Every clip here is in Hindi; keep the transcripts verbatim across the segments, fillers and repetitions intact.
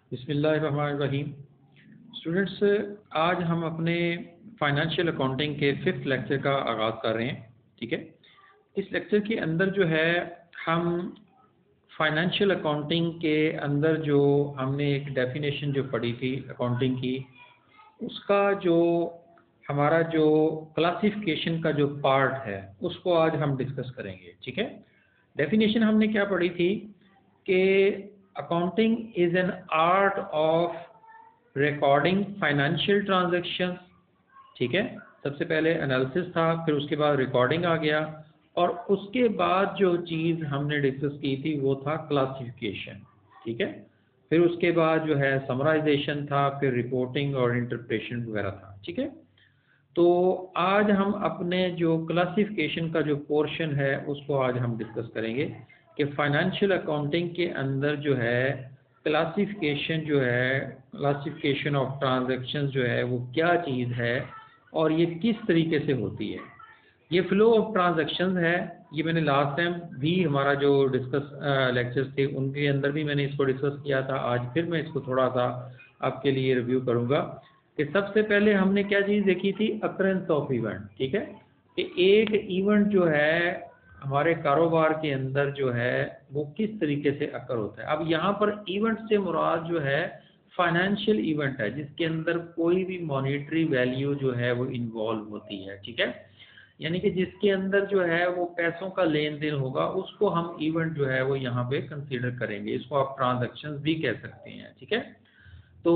बिस्मिल्लाहिर्रहमानिर्रहीम। स्टूडेंट्स, आज हम अपने फाइनेंशियल अकाउंटिंग के फिफ्थ लेक्चर का आगाज़ कर रहे हैं। ठीक है, इस लेक्चर के अंदर जो है हम फाइनेंशियल अकाउंटिंग के अंदर जो हमने एक डेफिनेशन जो पढ़ी थी अकाउंटिंग की, उसका जो हमारा जो क्लासिफिकेशन का जो पार्ट है उसको आज हम डिस्कस करेंगे। ठीक है, डेफिनेशन हमने क्या पढ़ी थी कि accounting is an art of recording financial transactions. ठीक है, सबसे पहले एनालिसिस था, फिर उसके बाद रिकॉर्डिंग आ गया, और उसके बाद जो चीज़ हमने डिस्कस की थी वो था क्लासिफिकेशन। ठीक है, फिर उसके बाद जो है समराइजेशन था, फिर रिपोर्टिंग और इंटरप्रिटेशन वगैरह था। ठीक है, तो आज हम अपने जो क्लासिफिकेशन का जो पोर्शन है उसको आज हम डिस्कस करेंगे कि फाइनेंशियल अकाउंटिंग के अंदर जो है क्लासिफिकेशन जो है क्लासिफिकेशन ऑफ ट्रांजैक्शंस जो है वो क्या चीज़ है और ये किस तरीके से होती है। ये फ्लो ऑफ ट्रांजैक्शंस है, ये मैंने लास्ट टाइम भी हमारा जो डिस्कस लेक्चर्स थे उनके अंदर भी मैंने इसको डिस्कस किया था। आज फिर मैं इसको थोड़ा सा आपके लिए रिव्यू करूँगा कि सबसे पहले हमने क्या चीज़ देखी थी, अकरेंस ऑफ इवेंट। ठीक है, कि एक इवेंट जो है हमारे कारोबार के अंदर जो है वो किस तरीके से अकर होता है। अब यहाँ पर इवेंट से मुराद जो है फाइनेंशियल इवेंट है जिसके अंदर कोई भी मॉनेटरी वैल्यू जो है वो इन्वॉल्व होती है। ठीक है, यानी कि जिसके अंदर जो है वो पैसों का लेन देन होगा उसको हम इवेंट जो है वो यहाँ पे कंसीडर करेंगे। इसको आप ट्रांजैक्शंस भी कह सकते हैं। ठीक है, तो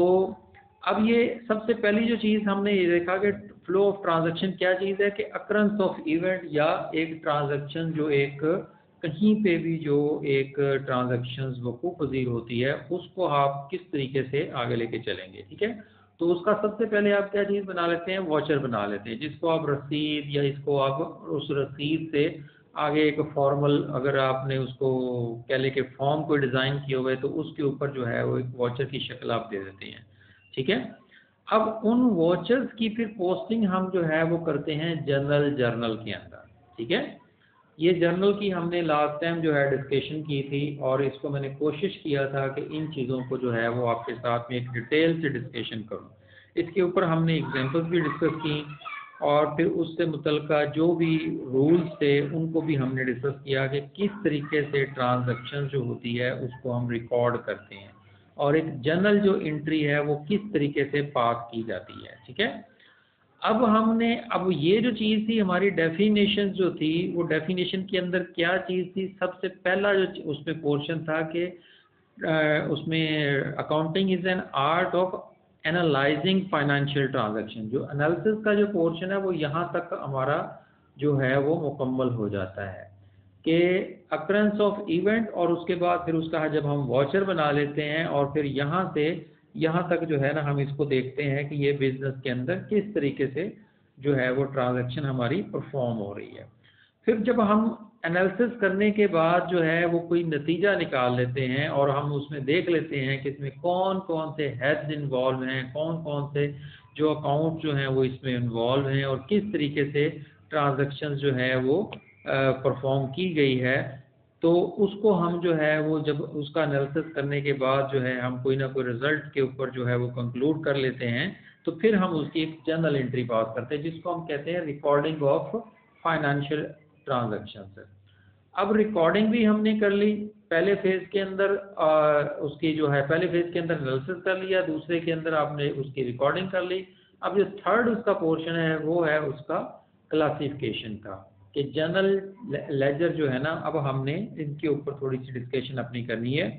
अब ये सबसे पहली जो चीज़ हमने ये देखा कि फ्लो ऑफ ट्रांजैक्शन क्या चीज़ है, कि अकरेंस ऑफ इवेंट या एक ट्रांजैक्शन जो एक कहीं पे भी जो एक ट्रांजैक्शन वकूफ़ पज़ीर होती है उसको आप किस तरीके से आगे लेके चलेंगे। ठीक है, तो उसका सबसे पहले आप क्या चीज़ बना लेते हैं, वॉचर बना लेते हैं, जिसको आप रसीद या इसको आप उस रसीद से आगे एक फॉर्मल, अगर आपने उसको कह लें कि फॉर्म को डिज़ाइन किए हुए तो उसके ऊपर जो है वो एक वॉचर की शक्ल आप दे देते हैं। ठीक है, अब उन वॉचर्स की फिर पोस्टिंग हम जो है वो करते हैं जनरल जर्नल के अंदर। ठीक है, ये जर्नल की हमने लास्ट टाइम जो है डिस्कशन की थी और इसको मैंने कोशिश किया था कि इन चीज़ों को जो है वो आपके साथ में एक डिटेल से डिस्कशन करूं। इसके ऊपर हमने एग्जांपल्स भी डिस्कस की और फिर उससे मुतल्लिका जो भी रूल्स थे उनको भी हमने डिस्कस किया कि किस तरीके से ट्रांजैक्शन जो होती है उसको हम रिकॉर्ड करते हैं और एक जनरल जो एंट्री है वो किस तरीके से पास की जाती है। ठीक है, अब हमने अब ये जो चीज़ थी हमारी डेफिनेशन जो थी वो डेफिनेशन के अंदर क्या चीज़ थी, सबसे पहला जो उसमें पोर्शन था कि उसमें accounting is an art of analysing financial transaction. जो एनालिसिस का जो पोर्शन है वो यहाँ तक हमारा जो है वो मुकम्मल हो जाता है कि अकरेंस ऑफ इवेंट, और उसके बाद फिर उसका जब हम वॉचर बना लेते हैं और फिर यहाँ से यहाँ तक जो है ना हम इसको देखते हैं कि ये बिजनेस के अंदर किस तरीके से जो है वो ट्रांजैक्शन हमारी परफॉर्म हो रही है। फिर जब हम एनालिसिस करने के बाद जो है वो कोई नतीजा निकाल लेते हैं और हम उसमें देख लेते हैं कि इसमें कौन कौन से हेड्स इन्वॉल्व हैं, कौन कौन से जो अकाउंट जो हैं वो इसमें इन्वॉल्व हैं और किस तरीके से ट्रांजैक्शन जो है वो परफॉर्म की गई है, तो उसको हम जो है वो जब उसका एनालिसिस करने के बाद जो है हम कोई ना कोई रिजल्ट के ऊपर जो है वो कंक्लूड कर लेते हैं, तो फिर हम उसकी एक जर्नल एंट्री पास करते हैं जिसको हम कहते हैं रिकॉर्डिंग ऑफ फाइनेंशियल ट्रांजैक्शंस। अब रिकॉर्डिंग भी हमने कर ली पहले फेज के अंदर, आ, उसकी जो है पहले फेज के अंदर एनालिसिस कर लिया, दूसरे के अंदर आपने उसकी रिकॉर्डिंग कर ली। अब जो थर्ड उसका पोर्शन है वो है उसका क्लासिफिकेशन का, कि जनरल लेजर जो है ना, अब हमने इनके ऊपर थोड़ी सी डिस्कशन अपनी करनी है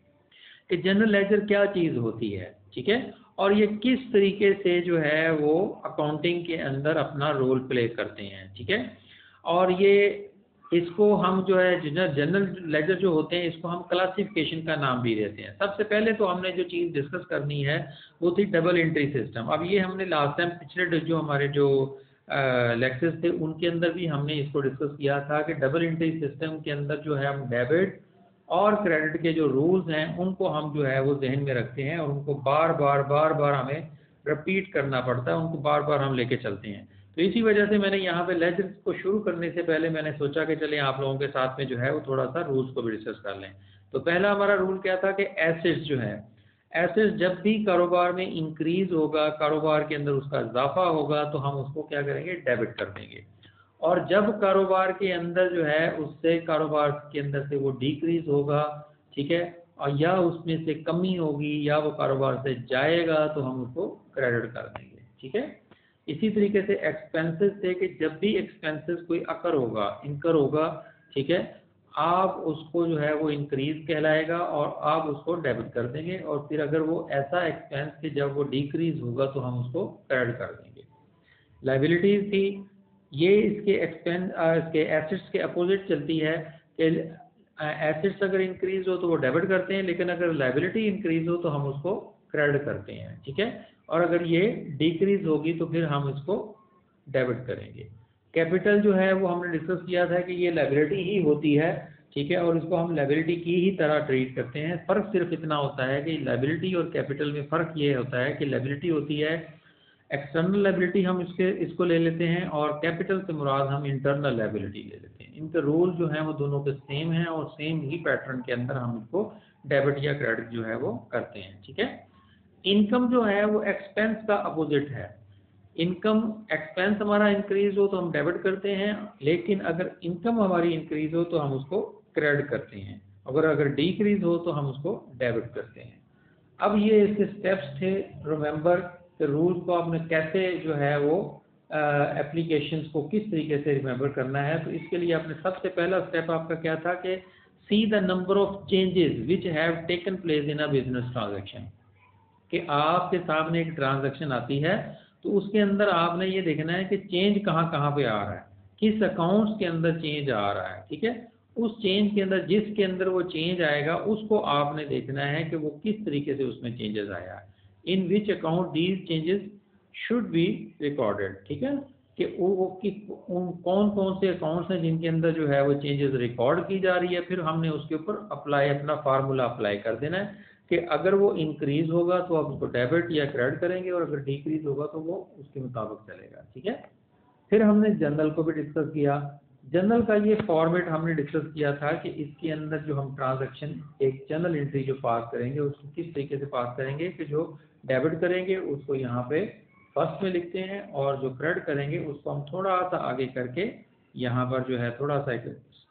कि जनरल लेजर क्या चीज़ होती है। ठीक है, और ये किस तरीके से जो है वो अकाउंटिंग के अंदर अपना रोल प्ले करते हैं। ठीक है, और ये इसको हम जो है जनरल लेजर जो होते हैं इसको हम क्लासिफिकेशन का नाम भी देते हैं। सबसे पहले तो हमने जो चीज़ डिस्कस करनी है वो थी डबल एंट्री सिस्टम। अब ये हमने लास्ट टाइम पिछले जो हमारे जो लेक्चर्स थे उनके अंदर भी हमने इसको डिस्कस किया था कि डबल एंट्री सिस्टम के अंदर जो है हम डेबिट और क्रेडिट के जो रूल्स हैं उनको हम जो है वो जहन में रखते हैं और उनको बार बार बार बार हमें रिपीट करना पड़ता है, उनको बार बार हम लेके चलते हैं। तो इसी वजह से मैंने यहाँ पे लेजर को शुरू करने से पहले मैंने सोचा कि चलिए आप लोगों के साथ में जो है वो थोड़ा सा रूल्स को भी डिस्कस कर लें। तो पहला हमारा रूल क्या था कि एसेट्स जो है एसेट्स जब भी कारोबार में इंक्रीज होगा, कारोबार के अंदर उसका इजाफा होगा, तो हम उसको क्या करेंगे, डेबिट कर देंगे। और जब कारोबार के अंदर जो है उससे कारोबार के अंदर से वो डिक्रीज होगा, ठीक है, और या उसमें से कमी होगी या वो कारोबार से जाएगा, तो हम उसको क्रेडिट कर देंगे, ठीक है। इसी तरीके से एक्सपेंसेस थे कि जब भी एक्सपेंसेस कोई अकर होगा, इनकर होगा, ठीक है, आप उसको जो है वो इंक्रीज कहलाएगा और आप उसको डेबिट कर देंगे। और फिर अगर वो ऐसा एक्सपेंस कि जब वो डिक्रीज होगा तो हम उसको क्रेडिट कर देंगे। लाइबिलिटीज थी, ये इसके एक्सपेंस इसके एसेट्स के अपोजिट चलती है कि एसेट्स अगर इंक्रीज हो तो वो डेबिट करते हैं, लेकिन अगर लाइबिलिटी इंक्रीज हो तो हम उसको क्रेडिट करते हैं, ठीक है। और अगर ये डिक्रीज होगी तो फिर हम इसको डेबिट करेंगे। कैपिटल जो है वो हमने डिस्कस किया था कि ये लाइबिलिटी ही होती है, ठीक है, और इसको हम लाइबिलिटी की ही तरह ट्रीट करते हैं। फ़र्क सिर्फ इतना होता है कि लाइबिलिटी और कैपिटल में फ़र्क ये होता है कि लाइबिलिटी होती है एक्सटर्नल लाइबिलिटी, हम इसके इसको ले लेते हैं, और कैपिटल से मुराद हम इंटरनल लाइबिलिटी ले लेते हैं। इनके रूल जो हैं वो दोनों के सेम हैं और सेम ही पैटर्न के अंदर हम इसको डेबिट या क्रेडिट जो है वो करते हैं, ठीक है। इनकम जो है वो एक्सपेंस का अपोजिट है। इनकम एक्सपेंस हमारा इंक्रीज हो तो हम डेबिट करते हैं, लेकिन अगर इनकम हमारी इंक्रीज हो तो हम उसको क्रेडिट करते हैं, अगर अगर डिक्रीज हो तो हम उसको डेबिट करते हैं। अब ये इसके स्टेप्स थे, रिमेंबर के रूल्स को आपने कैसे जो है वो एप्लीकेशंस को किस तरीके से रिमेंबर करना है। तो इसके लिए आपने सबसे पहला स्टेप आपका क्या था कि see the number of changes which have taken place in a business transaction, कि आपके सामने एक ट्रांजैक्शन आती है तो उसके अंदर आपने ये देखना है कि चेंज कहाँ कहाँ पे आ रहा है, किस अकाउंट्स के अंदर चेंज आ रहा है, ठीक है। उस चेंज के अंदर जिसके अंदर वो चेंज आएगा उसको आपने देखना है कि वो किस तरीके से उसमें चेंजेस आया है, in which account these changes should be recorded, ठीक है, कि वो वो किस उन कौन कौन से अकाउंट्स हैं जिनके अंदर जो है वो चेंजेस रिकॉर्ड की जा रही है। फिर हमने उसके ऊपर अप्लाई अपना फार्मूला अप्लाई कर देना है कि अगर वो इंक्रीज होगा तो आप उसको डेबिट या क्रेडिट करेंगे और अगर डिक्रीज होगा तो वो उसके मुताबिक चलेगा, ठीक है। फिर हमने जनरल को भी डिस्कस किया। जनरल का ये फॉर्मेट हमने डिस्कस किया था कि इसके अंदर जो हम ट्रांजैक्शन एक जनरल एंट्री जो पास करेंगे उसको किस तरीके से पास करेंगे कि जो डेबिट करेंगे उसको यहाँ पे फर्स्ट में लिखते हैं और जो क्रेडिट करेंगे उसको हम थोड़ा सा आगे करके यहाँ पर जो है थोड़ा सा एक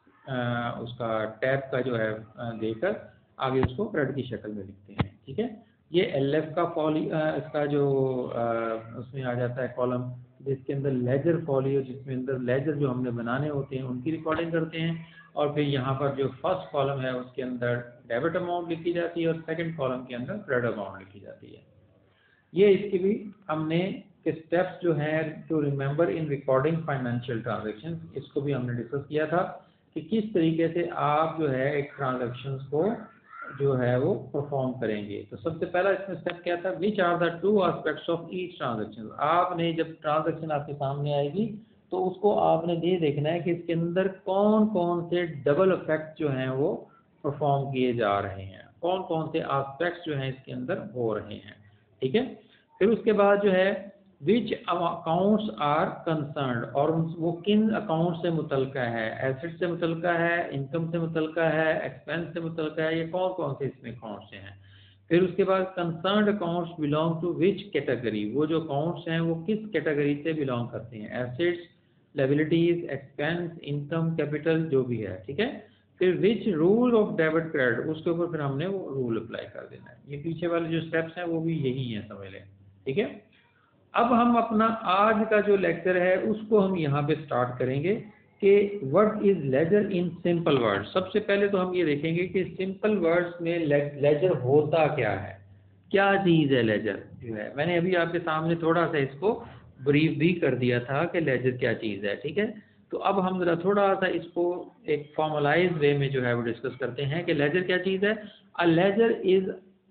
आ, उसका टैब का जो है देकर आगे उसको क्रेडिट की शक्ल में लिखते हैं, ठीक है। ये एल एफ का फॉली इसका जो आ, उसमें आ जाता है कॉलम जिसके अंदर लेजर फॉलियो, जिसमें अंदर लेजर जो हमने बनाने होते हैं उनकी रिकॉर्डिंग करते हैं। और फिर यहाँ पर जो फर्स्ट कॉलम है उसके अंदर डेबिट अमाउंट लिखी जाती है और सेकंड कॉलम के अंदर क्रेडिट अमाउंट लिखी जाती है। ये इसकी भी हमने के स्टेप्स जो हैं to remember in recording financial transaction, इसको भी हमने डिस्कस किया था कि किस तरीके से आप जो है एक ट्रांजेक्शन को जो है वो परफॉर्म करेंगे। तो सबसे पहला इसमें स्टेप क्या था, which are the two aspects of each transaction. आपने जब ट्रांजेक्शन आपके सामने आएगी तो उसको आपने ये देखना है कि इसके अंदर कौन कौन से डबल इफेक्ट जो हैं वो परफॉर्म किए जा रहे हैं, कौन कौन से एस्पेक्ट्स जो हैं इसके अंदर हो रहे हैं, ठीक है। फिर उसके बाद जो है विच अकाउंट्स आर कंसर्न्ड, और वो किन अकाउंट से मुतलका है, एसेट से मुतलका है, इनकम से मुतलका है, एक्सपेंस से मुतलका है, ये कौन कौन से इसमें अकाउंट्स से हैं। फिर उसके बाद concerned accounts belong to which category, वो जो अकाउंट्स हैं वो किस कैटेगरी से बिलोंग करते हैं, assets, liabilities, expense, income, capital जो भी है, ठीक है। फिर which rule of debit credit, उसके ऊपर फिर हमने वो रूल अप्लाई कर देना है। ये पीछे वाले जो स्टेप्स हैं वो भी यही हैं, समझ लें, ठीक है। अब हम अपना आज का जो लेक्चर है उसको हम यहाँ पे स्टार्ट करेंगे कि what is ledger in simple word. सबसे पहले तो हम ये देखेंगे कि सिंपल वर्ड्स में लेजर होता क्या है, क्या चीज़ है लेजर जो है। मैंने अभी आपके सामने थोड़ा सा इसको ब्रीफ भी कर दिया था कि लेजर क्या चीज़ है, ठीक है। तो अब हम ज़रा थोड़ा सा इसको एक फॉर्मलाइज वे में जो है वो डिस्कस करते हैं कि लेजर क्या चीज़ है। A ledger is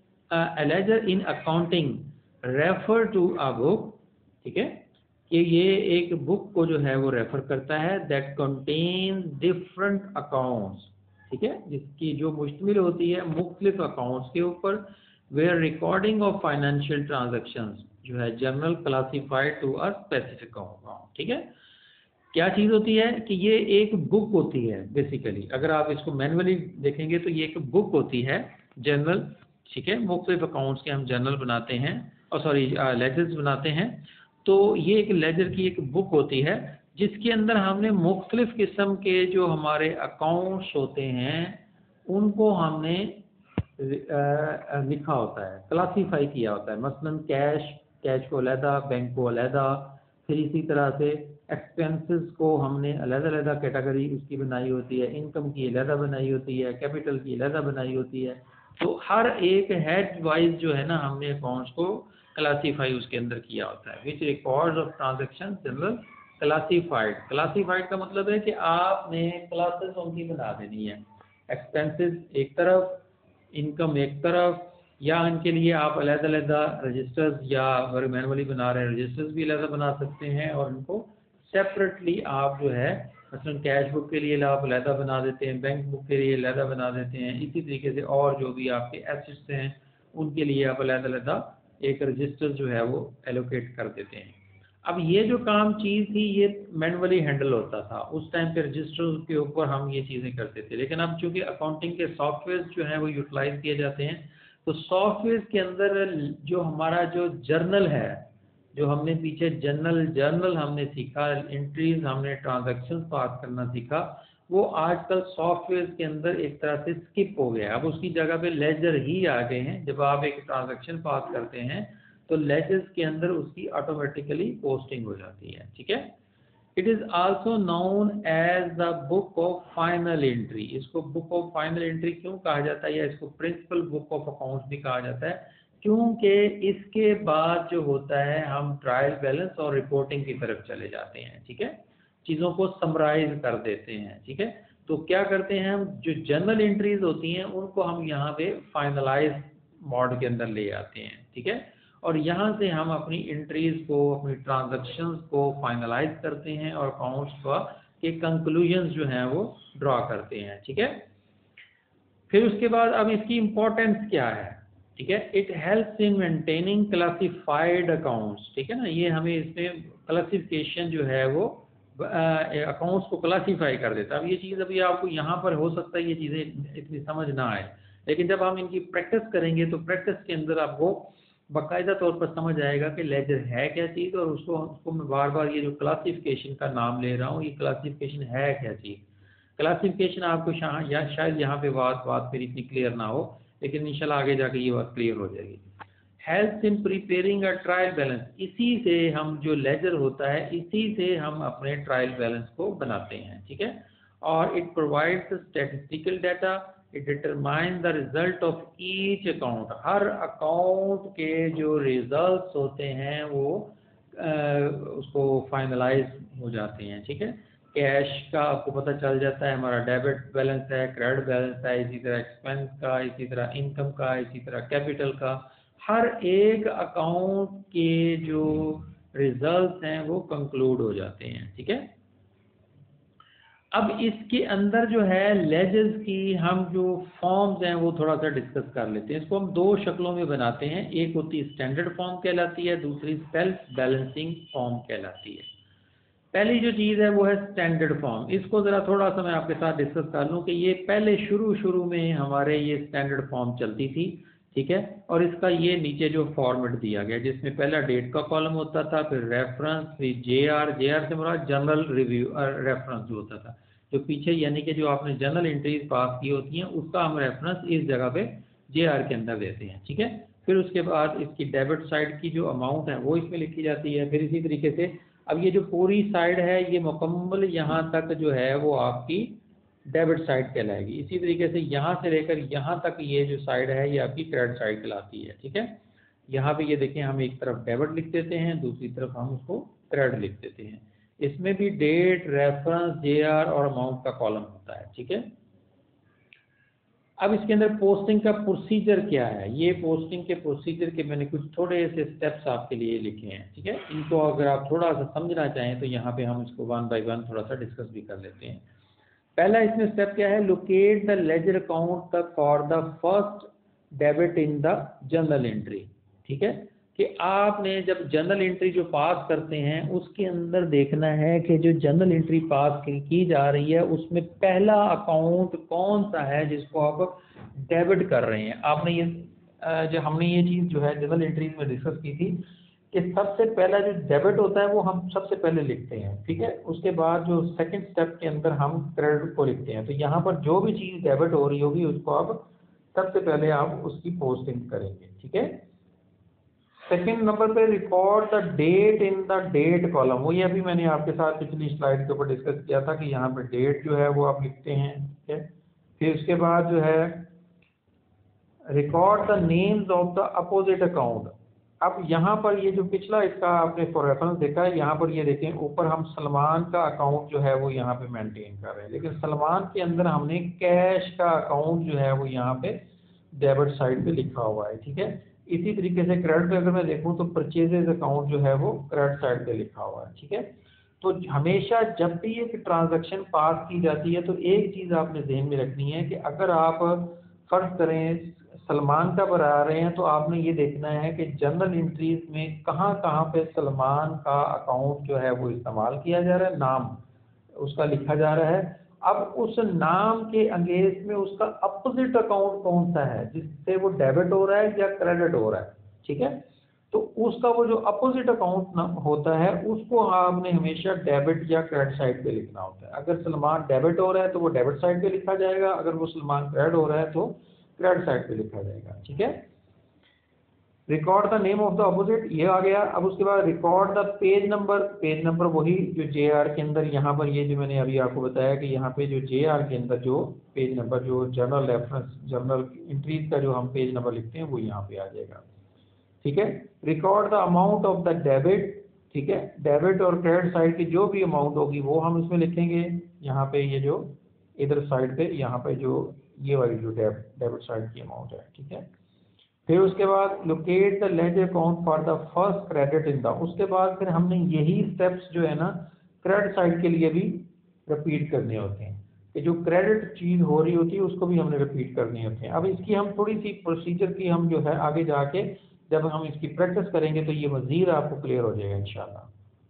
a ledger in accounting refer to a book, ठीक है, कि ये एक बुक को जो है वो रेफर करता है दैट कंटेन्स डिफरेंट अकाउंट्स, ठीक है, जिसकी जो मुश्तमिल होती है मुख्तलिफ अकाउंट्स के ऊपर, where recording of financial transactions जो है general classified to a specific account, ठीक है। क्या चीज़ होती है कि ये एक बुक होती है बेसिकली, अगर आप इसको मैनुअली देखेंगे तो ये एक बुक होती है जनरल, ठीक है, मुख्तलिफ अकाउंट्स के हम जर्नल बनाते हैं और सॉरी लेजर्स बनाते हैं। तो ये एक लेजर की एक बुक होती है जिसके अंदर हमने मुख्तलिफ किस्म के जो हमारे अकाउंट्स होते हैं उनको हमने लिखा होता है, क्लासीफाई किया होता है। मसलन कैश, कैश को अलहदा, बैंक को अलहदा, फिर इसी तरह से एक्सपेंसेस को हमने अलग अलग कैटेगरी उसकी बनाई होती है, इनकम की अलहदा बनाई होती है, कैपिटल की अलहदा बनाई होती है। तो हर एक हेड वाइज जो है ना हमने अकाउंट्स को क्लासीफाई उसके अंदर किया होता है। Which records of transaction general classified. Classified का मतलब है कि आपने क्लासेस उनकी बना देनी है, एक्सपेंसेस एक तरफ, इनकम एक तरफ, या इनके लिए आप अलग-अलग रजिस्टर्स या अगर मैनुअली बना रहे हैं रजिस्टर्स भी अलग बना सकते हैं और इनको सेपरेटली आप जो है मसलन कैश बुक के लिए आप अलग बना देते हैं, बैंक बुक के लिए अलग बना देते हैं, इसी तरीके से और जो भी आपके एसेट्स हैं उनके लिए आप अलग अलग एक रजिस्टर जो है वो एलोकेट कर देते हैं। अब ये जो काम चीज़ थी ये मैनुअली हैंडल होता था, उस टाइम पे रजिस्टर के ऊपर हम ये चीज़ें करते थे। लेकिन अब चूंकि अकाउंटिंग के सॉफ्टवेयर जो हैं वो यूटिलाइज किए जाते हैं, तो सॉफ्टवेयर के अंदर जो हमारा जो जर्नल है, जो हमने पीछे जर्नल जर्नल हमने सीखा, एंट्रीज हमने ट्रांजैक्शन पास करना सीखा, वो आजकल सॉफ्टवेयर के अंदर एक तरह से स्किप हो गया। अब उसकी जगह पे लेजर ही आ गए हैं। जब आप एक ट्रांजैक्शन पास करते हैं तो लेजर्स के अंदर उसकी ऑटोमेटिकली पोस्टिंग हो जाती है। ठीक है, it is also known as the book of final entry. इसको बुक ऑफ फाइनल एंट्री क्यों कहा जाता है या इसको प्रिंसिपल बुक ऑफ अकाउंट्स भी कहा जाता है, क्योंकि इसके बाद जो होता है हम ट्रायल बैलेंस और रिपोर्टिंग की तरफ चले जाते हैं। ठीक है, चीज़ों को समराइज कर देते हैं। ठीक है, तो क्या करते हैं हम, जो जर्नल एंट्रीज होती हैं उनको हम यहाँ पे फाइनलाइज मोड के अंदर ले आते हैं। ठीक है, और यहाँ से हम अपनी एंट्रीज को, अपनी ट्रांजैक्शंस को फाइनलाइज करते हैं और अकाउंट्स का के कंक्लूजन्स जो हैं वो ड्रॉ करते हैं। ठीक है, फिर उसके बाद अब इसकी इम्पोर्टेंस क्या है। ठीक है, it helps in maintaining classified accounts. ठीक है ना, ये हमें इसमें क्लासिफिकेशन जो है वो अकाउंट्स को क्लासीफाई कर देता है। अब ये चीज़ अभी आपको यहाँ पर हो सकता है ये चीज़ें इतनी समझ ना आए, लेकिन जब हम इनकी प्रैक्टिस करेंगे तो प्रैक्टिस के अंदर आपको बाकायदा तौर पर समझ आएगा कि लेजर है क्या चीज़, और उसको उसको मैं बार बार ये जो क्लासिफिकेशन का नाम ले रहा हूँ, ये क्लासिफिकेशन है क्या चीज़। क्लासिफिकेशन आपको शाह या शायद यहाँ पे बात बात मेरी इतनी क्लियर ना हो, लेकिन इंशाल्लाह आगे जाके ये बात क्लियर हो जाएगी। Help in preparing a trial balance, इसी से हम जो लेजर होता है इसी से हम अपने ट्रायल बैलेंस को बनाते हैं। ठीक है, और it provides statistical data, it determine the result of each account. हर अकाउंट के जो रिजल्ट्स होते हैं वो आ, उसको फाइनलाइज हो जाते हैं। ठीक है, कैश का आपको पता चल जाता है हमारा डेबिट बैलेंस है, क्रेडिट बैलेंस है, इसी तरह एक्सपेंस का, इसी तरह इनकम का, इसी तरह कैपिटल का। हर एक अकाउंट के जो रिजल्ट्स हैं वो कंक्लूड हो जाते हैं। ठीक है, अब इसके अंदर जो है लेजर्स की हम जो फॉर्म्स हैं वो थोड़ा सा डिस्कस कर लेते हैं। इसको हम दो शक्लों में बनाते हैं, एक होती है स्टैंडर्ड फॉर्म कहलाती है, दूसरी सेल्फ बैलेंसिंग फॉर्म कहलाती है। पहली जो चीज़ है वो है स्टैंडर्ड फॉर्म। इसको ज़रा थोड़ा सा मैं आपके साथ डिस्कस कर लूँ कि ये पहले शुरू शुरू में हमारे ये स्टैंडर्ड फॉर्म चलती थी। ठीक है, और इसका ये नीचे जो फॉर्मेट दिया गया जिसमें पहला डेट का कॉलम होता था, फिर रेफरेंस, फिर जे आर जे आर से मुराद जनरल रिव्यू रेफरेंस जो होता था, जो पीछे यानी कि जो आपने जनरल एंट्रीज पास की होती हैं उसका हम रेफरेंस इस जगह पे जे आर के अंदर देते हैं। ठीक है, फिर उसके बाद इसकी डेबिट साइड की जो अमाउंट है वो इसमें लिखी जाती है। फिर इसी तरीके से अब ये जो पूरी साइड है ये मुकम्मल यहाँ तक जो है वो आपकी डेबिट साइड कहलाएगी। इसी तरीके से यहाँ से लेकर यहाँ तक ये जो साइड है ये आपकी क्रेडिट साइड कहलाती है। ठीक है, यहाँ पे ये देखें हम एक तरफ डेबिट लिख देते हैं, दूसरी तरफ हम उसको क्रेडिट लिख देते हैं। इसमें भी डेट, रेफरेंस, जे आर और अमाउंट का कॉलम होता है। ठीक है, अब इसके अंदर पोस्टिंग का प्रोसीजर क्या है, ये पोस्टिंग के प्रोसीजर के मैंने कुछ थोड़े से स्टेप्स आपके लिए लिखे हैं। ठीक है, इनको अगर आप थोड़ा सा समझना चाहें तो यहाँ पे हम इसको वन बाय वन थोड़ा सा डिस्कस भी कर लेते हैं। पहला इसमें स्टेप क्या है, locate the ledger account for the first debit in the journal entry. ठीक है, कि आपने जब जर्नल एंट्री जो पास करते हैं उसके अंदर देखना है कि जो जर्नल एंट्री पास की जा रही है उसमें पहला अकाउंट कौन सा है जिसको आप डेबिट कर रहे हैं। आपने ये जो हमने ये चीज़ जो है जनरल एंट्रीज में डिस्कस की थी कि सबसे पहला जो डेबिट होता है वो हम सबसे पहले लिखते हैं, ठीक है। उसके बाद जो सेकंड स्टेप के अंदर हम क्रेडिट को लिखते हैं। तो यहाँ पर जो भी चीज़ डेबिट हो रही होगी उसको आप सबसे पहले आप उसकी पोस्टिंग करेंगे, ठीक है। सेकंड नंबर पे record the date in the date column, वो ये अभी मैंने आपके साथ पिछली स्लाइड के ऊपर डिस्कस किया था कि यहाँ पे डेट जो है वो आप लिखते हैं, ठीक है। फिर उसके बाद जो है record the names of the opposite account. अब यहाँ पर ये जो पिछला इसका आपने फॉर रेफरेंस देखा है, यहाँ पर ये देखें ऊपर हम सलमान का अकाउंट जो है वो यहाँ पे मेंटेन कर रहे हैं, लेकिन सलमान के अंदर हमने कैश का अकाउंट जो है वो यहाँ पे डेबिट साइड पे लिखा हुआ है, ठीक है। इसी तरीके से क्रेडिट पे अगर मैं देखूँ तो परचेजेज अकाउंट जो है वो क्रेडिट साइड पे लिखा हुआ है, ठीक है। तो हमेशा जब भी एक ट्रांजैक्शन पास की जाती है तो एक चीज़ आपने ध्यान में रखनी है कि अगर आप फर्ज करें सलमान का बना रहे हैं तो आपने ये देखना है कि जनरल एंट्रीज में कहाँ कहाँ पे सलमान का अकाउंट जो है वो इस्तेमाल किया जा रहा है, नाम उसका लिखा जा रहा है। अब उस नाम के अगेंस्ट में उसका अपोजिट अकाउंट कौन सा है जिससे वो डेबिट हो रहा है या क्रेडिट हो रहा है, ठीक है। तो उसका वो जो अपोजिट अकाउंट होता है उसको आपने हमेशा डेबिट या क्रेडिट साइड पे लिखना होता है। अगर सलमान डेबिट हो रहा है तो वो डेबिट साइड पे लिखा जाएगा, अगर वो सलमान क्रेडिट हो रहा है तो क्रेडिट साइड पे लिखा जाएगा, ठीक है। Record the name of the opposite, ये आ गया। अब उसके बाद record the page number, page number वही जो जे आर के अंदर यहाँ पर ये जो मैंने अभी आपको बताया कि यहाँ पे जो जे आर के अंदर जो पेज नंबर जो जर्नल रेफरेंस जर्नल एंट्रीज का जो हम पेज नंबर लिखते हैं वो यहाँ पे आ जाएगा, ठीक है। Record the amount of the debit, ठीक है। डेबिट और क्रेडिट साइड की जो भी अमाउंट होगी वो हम इसमें लिखेंगे। यहाँ पे ये जो इधर साइड पे यहाँ पे जो ये वाली जो डेबिट साइड की अमाउंट है, ठीक है। फिर उसके बाद locate the ledger account for the first credit in the, उसके बाद फिर हमने यही स्टेप्स जो है ना क्रेडिट साइड के लिए भी रिपीट करने होते हैं कि जो क्रेडिट चीज़ हो रही होती है उसको भी हमने रिपीट करनी होती है। अब इसकी हम थोड़ी सी प्रोसीजर की हम जो है आगे जाके जब हम इसकी प्रैक्टिस करेंगे तो ये मज़ीद आपको क्लियर हो जाएगा इंशाल्लाह।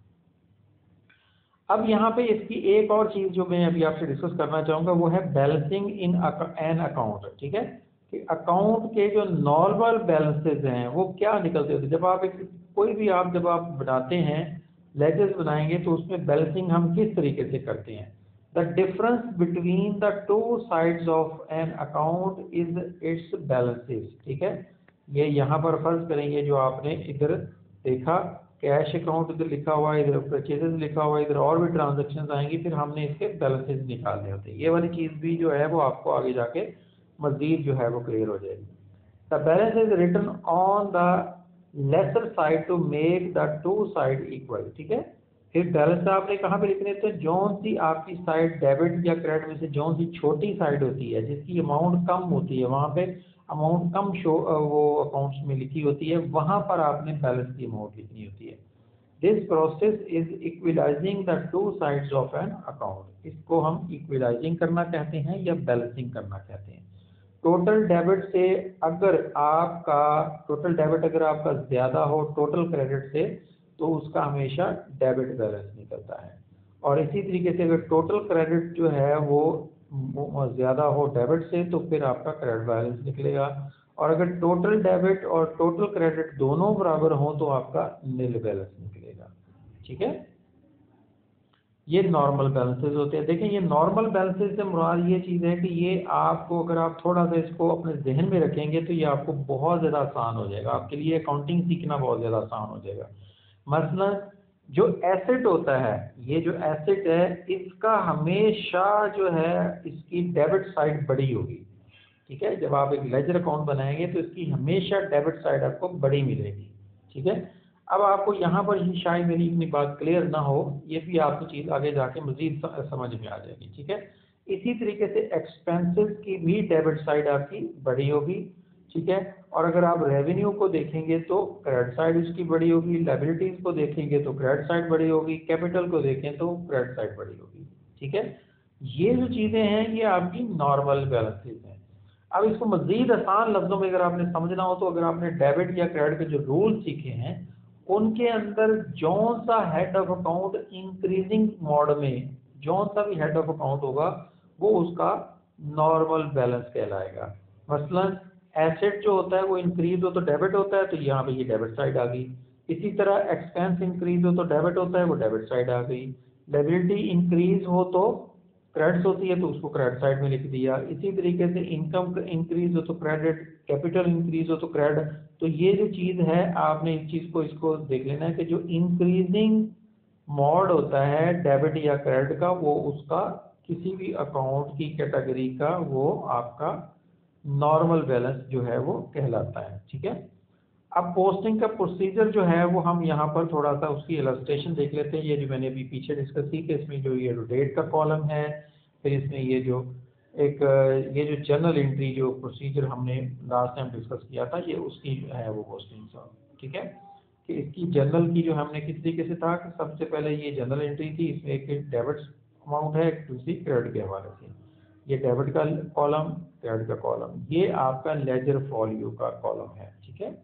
अब यहाँ पे इसकी एक और चीज़ जो मैं अभी आपसे डिस्कस करना चाहूँगा वो है बैलेंसिंग इन एन अकाउंट, ठीक है। कि अकाउंट के जो नॉर्मल बैलेंसेज हैं वो क्या निकलते होते हैं। जब आप एक कोई भी आप जब आप बनाते हैं लेजर्स बनाएंगे तो उसमें बैलेंसिंग हम किस तरीके से करते हैं। The difference between the two sides of an account is its balances, ठीक है। ये यहाँ पर फर्ज करेंगे जो आपने इधर देखा कैश अकाउंट इधर लिखा हुआ है, इधर परचेजेस लिखा हुआ है, इधर और भी ट्रांजैक्शंस आएंगी, फिर हमने इसके बैलेंसेस निकालने होते हैं। ये वाली चीज़ भी जो है वो आपको आगे जाके मज़ीद जो है वो क्लियर हो जाएगी। The balance is written on the lesser side to make the two side equal, ठीक है। फिर बैलेंस आपने कहाँ पे लिखने थे, जौन सी आपकी साइड डेबिट या क्रेडिट में से जौन सी छोटी साइड होती है जिसकी अमाउंट कम होती है वहाँ पे अमाउंट कम शो वो अकाउंट्स में लिखी होती है वहाँ पर आपने बैलेंस की अमाउंट लिखनी होती है। This process is equalising the two sides of an account, इसको हम इक्विलाइजिंग करना कहते हैं या बैलेंसिंग करना कहते हैं। टोटल डेबिट से अगर आपका टोटल डेबिट अगर आपका ज़्यादा हो टोटल क्रेडिट से तो उसका हमेशा डेबिट बैलेंस निकलता है, और इसी तरीके से अगर टोटल क्रेडिट जो है वो ज़्यादा हो डेबिट से तो फिर आपका क्रेडिट बैलेंस निकलेगा, और अगर टोटल डेबिट और टोटल क्रेडिट दोनों बराबर हों तो आपका नील बैलेंस निकलेगा, ठीक है। ये नॉर्मल बैलेंसेज होते हैं। देखें ये नॉर्मल बैलेंसेज से मुराद ये चीज़ है कि ये आपको अगर आप थोड़ा सा इसको अपने जहन में रखेंगे तो ये आपको बहुत ज़्यादा आसान हो जाएगा, आपके लिए अकाउंटिंग सीखना बहुत ज़्यादा आसान हो जाएगा। मसलन जो एसेट होता है, ये जो एसेट है इसका हमेशा जो है इसकी डेबिट साइड बड़ी होगी, ठीक है। जब आप एक लेजर अकाउंट बनाएंगे तो इसकी हमेशा डेबिट साइड आपको बड़ी मिलेगी, ठीक है। अब आपको यहाँ पर ही शायद मेरी इतनी बात क्लियर ना हो, ये भी आपको चीज़ आगे जाके मज़ीद समझ में आ जाएगी, ठीक है। इसी तरीके से एक्सपेंसेस की भी डेबिट साइड आपकी बड़ी होगी, ठीक है। और अगर आप रेवेन्यू को देखेंगे तो क्रेडिट साइड उसकी बड़ी होगी, लायबिलिटीज़ को देखेंगे तो क्रेडिट साइड बड़ी होगी, कैपिटल को देखें तो क्रेडिट साइड बड़ी होगी, ठीक है। ये जो चीज़ें हैं ये आपकी नॉर्मल बैलेंसेज हैं। अब इसको मज़ीद आसान लफ्ज़ों में अगर आपने समझना हो तो अगर आपने डेबिट या क्रेडिट के जो रूल सीखे हैं उनके अंदर जौन सा head of account increasing mode में जौन सा भी हेड ऑफ अकाउंट होगा वो उसका नॉर्मल बैलेंस कहलाएगा। मसलन एसेट जो होता है वो इंक्रीज हो तो डेबिट होता है, तो यहाँ पे ये डेबिट साइड आ गई। इसी तरह एक्सपेंस इंक्रीज हो तो डेबिट होता है, वो डेबिट साइड आ गई। लायबिलिटी इंक्रीज हो तो क्रेडिट होती है, तो उसको क्रेडिट साइड में लिख दिया। इसी तरीके से इनकम इंक्रीज हो तो क्रेडिट, कैपिटल इंक्रीज हो तो क्रेडिट। तो ये जो चीज़ है आपने इस चीज़ को इसको देख लेना है कि जो इंक्रीजिंग मोड होता है डेबिट या क्रेडिट का, वो उसका किसी भी अकाउंट की कैटेगरी का वो आपका नॉर्मल बैलेंस जो है वो कहलाता है। ठीक है, अब पोस्टिंग का प्रोसीजर जो है वो हम यहाँ पर थोड़ा सा उसकी इलस्ट्रेशन देख लेते हैं। ये जो मैंने अभी पीछे डिस्कस की कि इसमें जो ये डेट का कॉलम है, फिर इसमें ये जो एक ये जो जर्नल एंट्री जो प्रोसीजर हमने लास्ट टाइम डिस्कस किया था, ये उसकी है वो पोस्टिंग। ठीक है, कि इसकी जर्नल की जो हमने किस तरीके से था कि सबसे पहले ये जर्नल एंट्री थी, इसमें एक डेबिट अमाउंट है, एक दूसरी क्रेडिट के हवाले से। ये डेबिट का कॉलम, क्रेडिट का कॉलम, ये आपका लेजर फॉलियो का कॉलम है। ठीक है,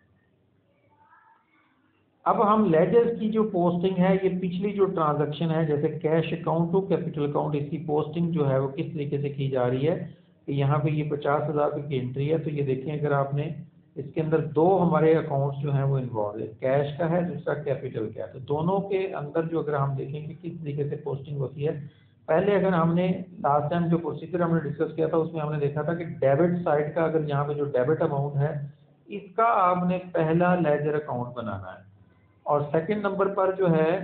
अब हम लेजर की जो पोस्टिंग है, ये पिछली जो ट्रांजैक्शन है जैसे cash account to capital account, इसकी पोस्टिंग जो है वो किस तरीके से की जा रही है कि यहाँ पे ये पचास हज़ार रुपये की एंट्री है। तो ये देखें, अगर आपने इसके अंदर दो हमारे अकाउंट्स जो हैं वो इन्वॉल्व है, कैश का है, दूसरा कैपिटल का है। तो दोनों के अंदर जो अगर हम देखेंगे किस तरीके से पोस्टिंग होती है, पहले अगर हमने लास्ट टाइम जो प्रोसीजर हमने डिस्कस किया था उसमें हमने देखा था कि डेबिट साइड का अगर यहाँ पे जो डेबिट अमाउंट है इसका आपने पहला लेजर अकाउंट बनाना है, और सेकंड नंबर पर जो है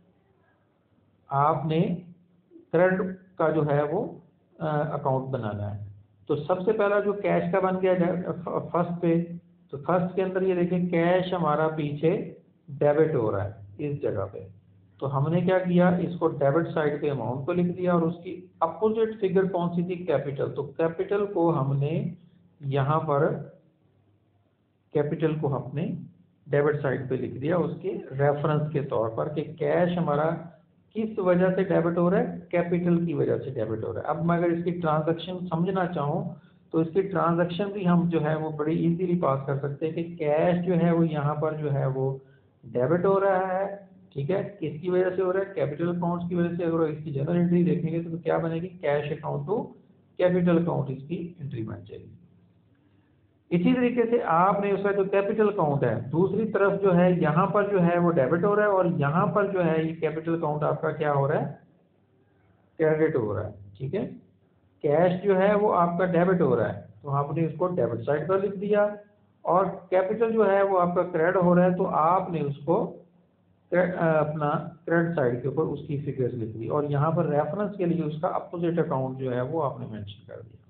आपने क्रेडिट का जो है वो अकाउंट बनाना है। तो सबसे पहला जो कैश का बन गया फर्स्ट पे, तो फर्स्ट के अंदर ये देखें कैश हमारा पीछे डेबिट हो रहा है इस जगह पे। तो हमने क्या किया, इसको डेबिट साइड पे अमाउंट को लिख दिया, और उसकी अपोजिट फिगर कौन सी थी, कैपिटल। तो कैपिटल को हमने यहाँ पर कैपिटल को हमने डेबिट साइड पे लिख दिया उसके रेफरेंस के तौर पर कि कैश हमारा किस वजह से डेबिट हो रहा है, कैपिटल की वजह से डेबिट हो रहा है। अब मैं अगर इसकी ट्रांजैक्शन समझना चाहूँ तो इसकी ट्रांजैक्शन भी हम जो है वो बड़ी इजीली पास कर सकते हैं कि कैश जो है वो यहाँ पर जो है वो डेबिट हो रहा है। ठीक है, किसकी वजह से हो रहा है, कैपिटल अकाउंट की वजह से। अगर इसकी जनरल एंट्री देखेंगे तो क्या बनेगी, cash account to capital account इसकी एंट्री बन जाएगी। इसी तरीके से आपने उसका जो कैपिटल अकाउंट है दूसरी तरफ जो है यहाँ पर जो है वो डेबिट हो रहा है, और यहाँ पर जो है ये कैपिटल अकाउंट आपका क्या हो रहा है, क्रेडिट हो रहा है। ठीक है, कैश जो है वो आपका डेबिट हो रहा है, तो आपने उसको डेबिट साइड पर लिख दिया, और कैपिटल जो है वो आपका क्रेडिट हो रहा है, तो आपने उसको अपना क्रेडिट साइड के ऊपर उसकी फिगर्स लिख दी, और यहाँ पर रेफरेंस के लिए उसका अपोजिट अकाउंट जो है वो आपने मेंशन कर दिया।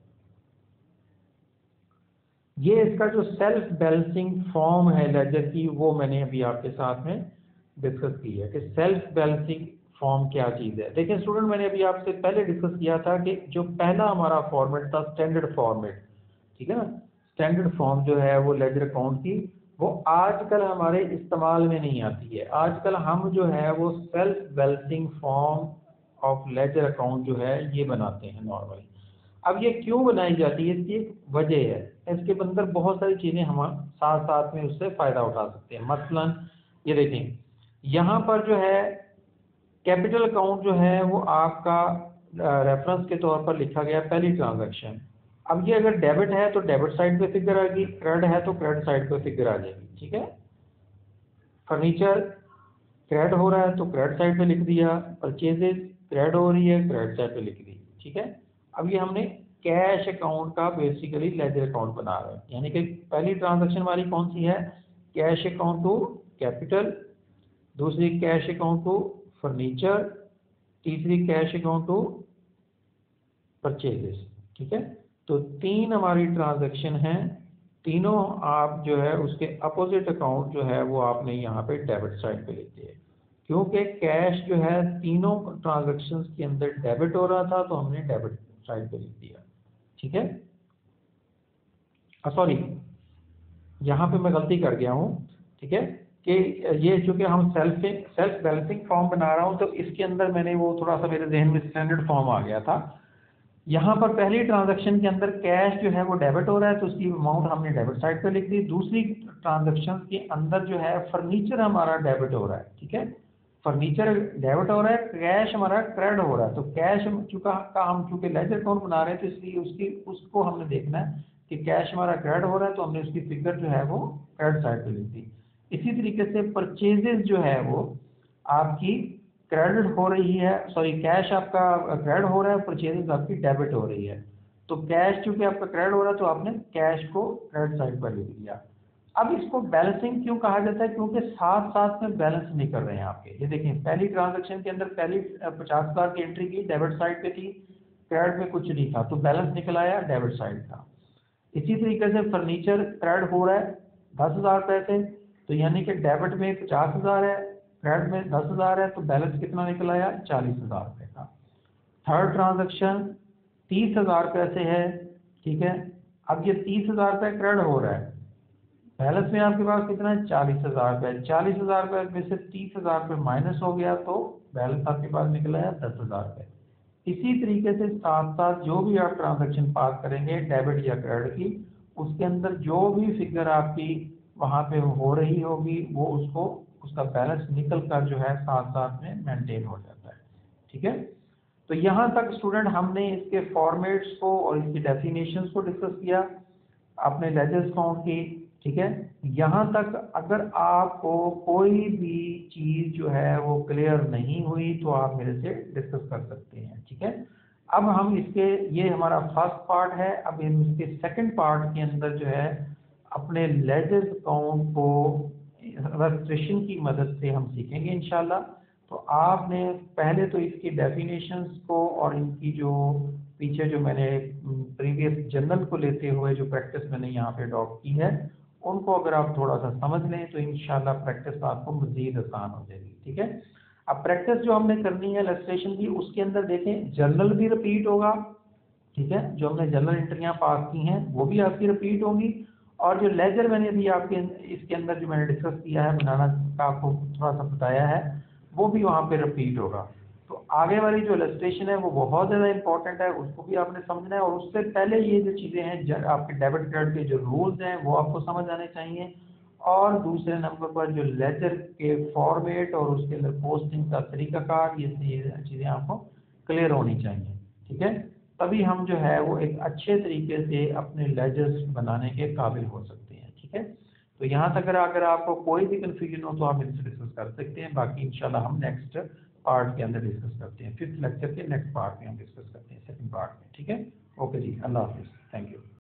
ये इसका जो सेल्फ बैलेंसिंग फॉर्म है लेजर की, वो मैंने अभी आपके साथ में डिस्कस की है कि सेल्फ बैलेंसिंग फॉर्म क्या चीज़ है। देखिए स्टूडेंट, मैंने अभी आपसे पहले डिस्कस किया था कि जो पहला हमारा फॉर्मेट था स्टैंडर्ड फॉर्मेट, ठीक है ना, स्टैंडर्ड फॉर्म जो है वो लेजर अकाउंट की, वो आजकल हमारे इस्तेमाल में नहीं आती है। आजकल हम जो है वो self balancing form of ledger account जो है ये बनाते हैं नॉर्मली। अब ये क्यों बनाई जाती है, इसकी एक वजह है, इसके अंदर बहुत सारी चीज़ें हम साथ साथ में उससे फ़ायदा उठा सकते हैं। मसलन ये देखें, यहाँ पर जो है कैपिटल अकाउंट जो है वो आपका रेफरेंस के तौर पर लिखा गया पहली ट्रांजैक्शन। अब ये अगर डेबिट है तो डेबिट साइड पे फिगर आएगी, क्रेडिट है तो क्रेडिट साइड पे फिगर आ जाएगी। ठीक है, फर्नीचर क्रेडिट हो रहा है तो क्रेडिट साइड पे लिख दिया, परचेजेस क्रेडिट हो रही है क्रेडिट साइड पे लिख दी। ठीक है, अब ये हमने कैश अकाउंट का बेसिकली लेजर अकाउंट बना रहे हैं, यानी कि पहली ट्रांजैक्शन हमारी कौन सी है, कैश अकाउंट टू कैपिटल, दूसरी कैश अकाउंट टू फर्नीचर, तीसरी कैश अकाउंट टू परचेजेस। ठीक है, तो तीन हमारी ट्रांजैक्शन हैं, तीनों आप जो है उसके अपोजिट अकाउंट जो है वो आपने यहाँ पे डेबिट साइड पे लिख दिए, क्योंकि कैश जो है तीनों ट्रांजैक्शंस के अंदर डेबिट हो रहा था तो हमने डेबिट साइड पे लिख दिया। ठीक है, सॉरी यहाँ पे मैं गलती कर गया हूँ। ठीक है, कि ये चूंकि हम सेल्फ सेल्फ बैलेंसिंग फॉर्म बना रहा हूँ तो इसके अंदर मैंने वो थोड़ा सा मेरे जहन में स्टैंडर्ड फॉर्म आ गया था। यहाँ पर पहली ट्रांजैक्शन के अंदर कैश जो है वो डेबिट हो रहा है तो उसकी अमाउंट हमने डेबिट साइड पे लिख दी। दूसरी ट्रांजैक्शन के अंदर जो है फर्नीचर हमारा डेबिट हो रहा है। ठीक है, फर्नीचर डेबिट हो रहा है, कैश हमारा क्रेडिट हो रहा है। तो कैश चूंकि का हम चूंकि लेजर अकाउंट बना रहे हैं तो इसलिए उसकी उसको हमने देखना है कि कैश हमारा क्रेडिट हो रहा है तो हमने उसकी फिगर जो है वो क्रेडिट साइड पे लिख दी। इसी तरीके से परचेजेस जो है वो आपकी क्रेडिट हो रही है, सॉरी कैश आपका क्रेडिट हो रहा है, परचेजेस आपकी डेबिट हो रही है। तो कैश चूंकि आपका क्रेडिट हो रहा है तो आपने कैश को क्रेडिट साइड पर लिख दिया। अब इसको बैलेंसिंग क्यों कहा जाता है, क्योंकि साथ साथ में बैलेंस नहीं कर रहे हैं आपके। ये देखें पहली ट्रांजैक्शन के अंदर पहली पचास हज़ार की एंट्री की, डेबिट साइड पे थी, क्रेडिट में कुछ नहीं था, तो बैलेंस निकल आया डेबिट साइड का। इसी तरीके से फर्नीचर क्रेडिट हो रहा है दस हज़ार पैसे, तो यानी कि डेबिट में पचास हज़ार है, क्रेडिट में दस हज़ार है, तो बैलेंस कितना निकल आया चालीस हज़ार रुपये का। थर्ड ट्रांजैक्शन तीस हज़ार पैसे है, ठीक है। अब ये तीस हज़ार रुपये क्रेडिट हो रहा है, बैलेंस में आपके पास कितना है चालीस हज़ार रुपये, चालीस हज़ार रुपये में से तीस हज़ार रुपये माइनस हो गया तो बैलेंस आपके पास निकला है दस हज़ार रुपये। इसी तरीके से साथ साथ जो भी आप ट्रांजैक्शन पास करेंगे डेबिट या क्रेडिट की, उसके अंदर जो भी फिगर आपकी वहाँ पे हो रही होगी वो उसको उसका बैलेंस निकल कर जो है साथ साथ में मेंटेन हो जाता है, ठीक है। तो यहाँ तक स्टूडेंट हमने इसके फॉर्मेट्स को और इसकी डेफिनेशंस को डिस्कस किया अपने लेजर अकाउंट की, ठीक है। यहाँ तक अगर आपको कोई भी चीज़ जो है वो क्लियर नहीं हुई तो आप मेरे से डिस्कस कर सकते हैं, ठीक है। अब हम इसके, ये हमारा फर्स्ट पार्ट है, अब हम इसके सेकंड पार्ट के अंदर जो है अपने लेजर अकाउंट को रजिस्ट्रेशन की मदद से हम सीखेंगे इंशाल्लाह। तो आपने पहले तो इसकी डेफिनेशंस को और इनकी जो पीछे जो मैंने प्रीवियस जर्नल को लेते हुए जो प्रैक्टिस मैंने यहाँ पे अडॉप्ट की है उनको अगर आप थोड़ा सा समझ लें तो इंशाल्लाह प्रैक्टिस आपको मज़ीद आसान हो जाएगी, ठीक है। अब प्रैक्टिस जो हमने करनी है इलस्ट्रेशन की, उसके अंदर देखें जर्नल भी रिपीट होगा, ठीक है। जो हमने जर्नल एंट्रियाँ पास की हैं वो भी आपकी रिपीट होंगी, और जो लेजर मैंने भी आपके इसके अंदर जो मैंने डिस्कस किया है बनाना का आपको थोड़ा सा बताया है वो भी वहाँ पे रिपीट होगा। तो आगे वाली जो इलस्ट्रेशन है वो बहुत ज़्यादा इंपॉर्टेंट है, उसको भी आपने समझना है। और उससे पहले ये जो चीज़ें हैं आपके डेबिट क्रेडिट के जो रूल्स हैं वो आपको समझ आने चाहिए, और दूसरे नंबर पर जो लेजर के फॉर्मेट और उसके अंदर पोस्टिंग का तरीकाकार, ये चीज़ें आपको क्लियर होनी चाहिए, ठीक है। तभी हम जो है वो एक अच्छे तरीके से अपने लेजर्स बनाने के काबिल हो सकते हैं, ठीक है। तो यहाँ तक अगर अगर आपको कोई भी कंफ्यूजन हो तो आप इनसे डिस्कस कर सकते हैं, बाकी इंशाल्लाह हम नेक्स्ट पार्ट के अंदर डिस्कस करते हैं, फिफ्थ लेक्चर के नेक्स्ट पार्ट में हम डिस्कस करते हैं, सेकंड पार्ट में, ठीक है। ओके जी, अल्लाह हाफिज़, थैंक यू।